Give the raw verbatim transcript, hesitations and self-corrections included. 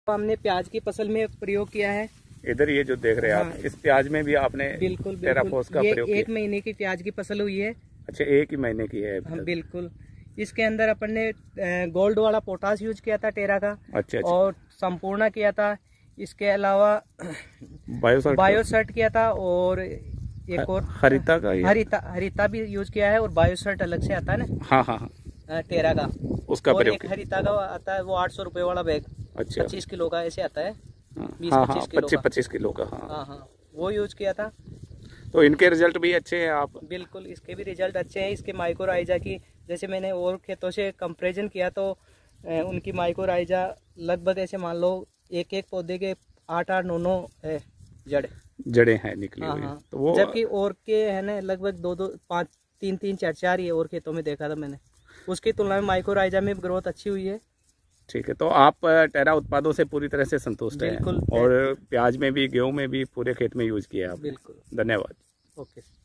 हमने प्याज की फसल में प्रयोग किया है। इधर ये जो देख रहे हैं हाँ, आप, इस प्याज में भी आपने बिल्कुल टेराफोस का ये प्रयोग एक किया? महीने की प्याज की फसल हुई है। अच्छा, एक ही महीने की है? हाँ बिल्कुल। इसके अंदर अपन ने गोल्ड वाला पोटास यूज किया था टेरा का। अच्छा, अच्छा। और संपूर्ण किया था। इसके अलावा बायोसर्ट बायोसर्ट किया था और एक और हरिता का हरिता हरिता भी यूज किया है। और बायोसर्ट अलग से आता है ना। हाँ हाँ हाँ, टेरा का उसका और प्रयोग एक हरिता का आता है, वो आठ सौ रुपए वाला बैग। अच्छा, पच्चीस किलो का ऐसे आता है। बीस हाँ पच्चीस हाँ, किलो पच्चीस का। पच्चीस किलो का। हाँ हाँ हाँ, वो यूज किया था। तो इनके रिजल्ट भी अच्छे हैं? आप बिल्कुल, इसके भी रिजल्ट अच्छे हैं। इसके माइक्रोराइजा की जैसे मैंने और खेतों से कंपैरिजन किया तो उनकी माइक्रोराइजा लगभग ऐसे मान लो एक एक पौधे के आठ आठ नौ नौ है जड़ जड़ें हैं निकली हाँ हुई। हाँ। तो वो जबकि और के है ना लगभग दो दो पाँच तीन तीन चार चार ये और खेतों में देखा था मैंने। उसकी तुलना में माइक्रोराइजा में ग्रोथ अच्छी हुई है। ठीक है, तो आप टेरा उत्पादों से पूरी तरह से संतुष्ट हैं? बिल्कुल। और प्याज में भी, गेहूं में भी, पूरे खेत में यूज किया है आपने? बिल्कुल। धन्यवाद। ओके।